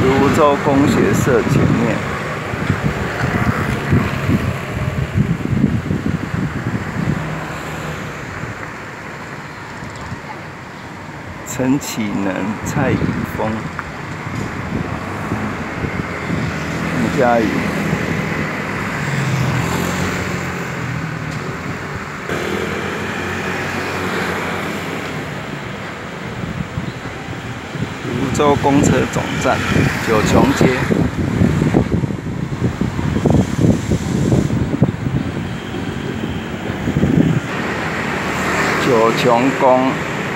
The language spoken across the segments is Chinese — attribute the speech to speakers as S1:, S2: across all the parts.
S1: 泸州工学社前面。陈启能、蔡宇峰、吴佳宇。泸州公车总站，九琼街。九琼宫。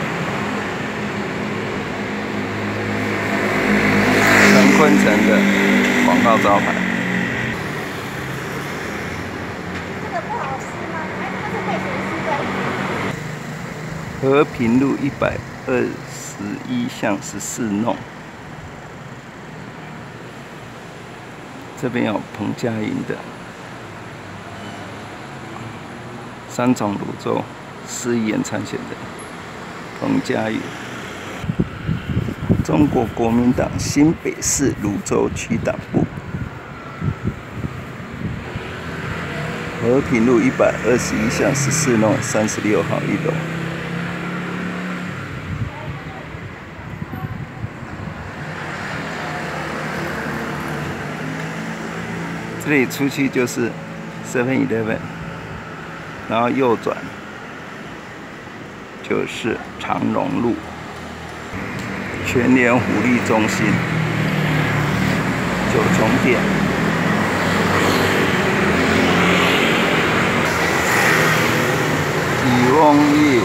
S1: 陈坤城的广告招牌。
S2: 这个不好吃吗？哎，它是配谁吃的？
S1: 和平路121巷14弄。这边有彭佳莹的。三重泸州市议员参选人彭佳莹。中国国民党新北市泸州区党部。和平路121巷14弄36号1楼。这里出去就是 7-Eleven， 然后右转就是长荣路。全联福利中心、九重店、渔翁业、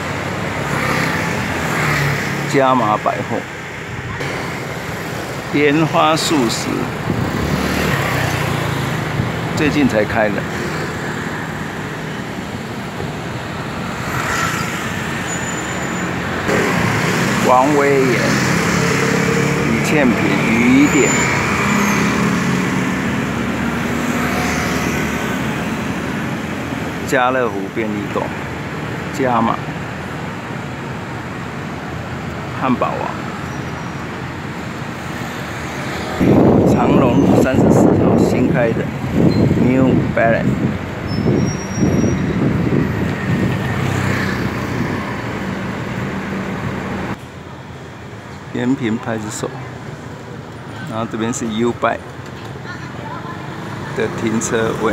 S1: 加码百货、莲花素食，最近才开的。王威严、李倩萍、鱼店、家乐福便利购、加码、汉堡王、长荣路34号新开的 New Balance。延平派出所，然后这边是 U-Bike 的停车位。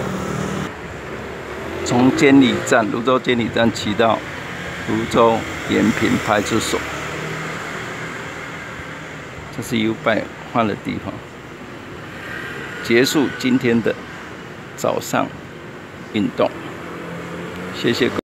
S1: 从监理站泸州监理站骑到泸州延平派出所，这是 U-Bike 换的地方。结束今天的早上运动，谢谢各位。